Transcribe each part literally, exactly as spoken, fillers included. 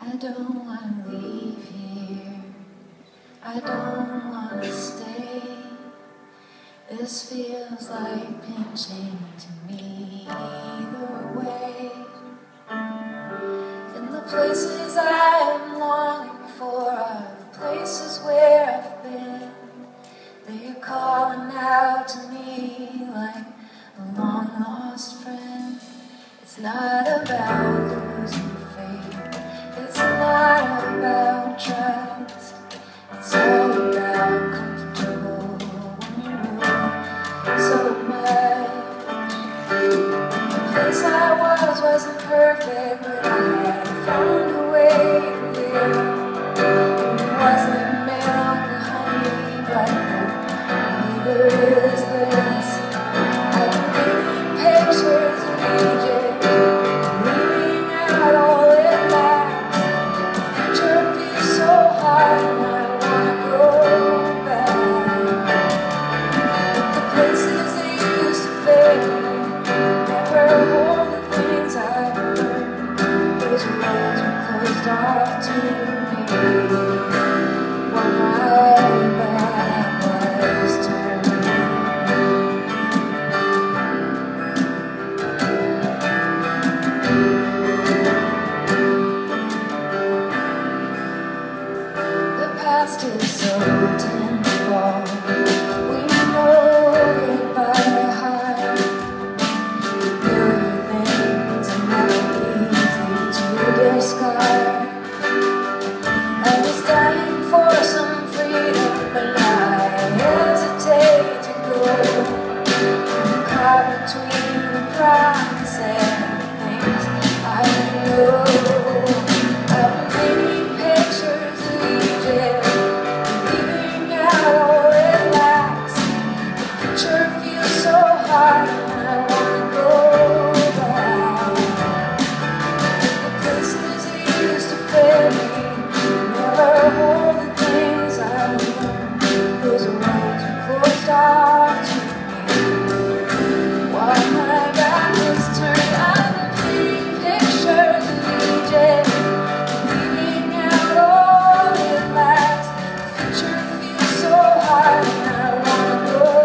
I don't want to leave here, I don't want to stay. This feels like pinching to me either way. And the places I am longing for are the places where I've been. They're calling out to me like a long lost friend. It's not about losing faith, it's not about trust. It's all about comfortable when you move so much. The place I was wasn't perfect, but I had found a way to live. And it wasn't milk and honey, but neither is this. I've been painting pictures of Egypt, leaving out all it lacks. The future feels so hard and I wanna go back. But the places that used to fade me never hold the things I've learned. Those roads were closed off to me while my back was turned. The past is so tangible, we know it by heart. There are things that are never easy to discard. I was dying for some freedom, but now I hesitate to go. I'm caught between the promise and the things I know. I'm painting pictures of Egypt, leaving out all it lacks. The future feels so hard and I wanna go back. The places that used to fail me never hold the things I learned. Those roads were closed off to me while my back was turned. I've been painting pictures of Egypt, leaving out all it lacks. The future feels so hard and I wanna go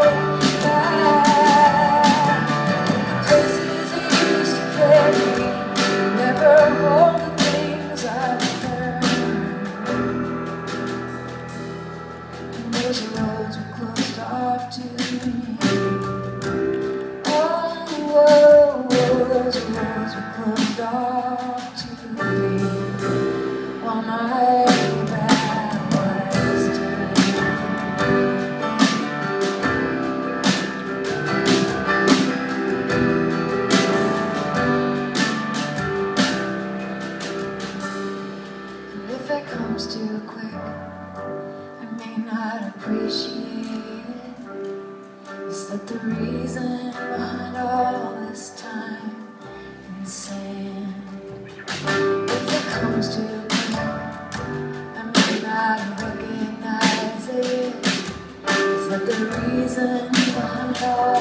back. The places that used to fail me never hold the things I've learned. And those roads were closed off to me. Oh, whoa, whoa, those roads were closed off to me while my back was turned. And if it comes too quick, I may not appreciate it. Is that the reason behind all this time and sand? If it comes too quick, I may not recognize it. Is that the reason behind all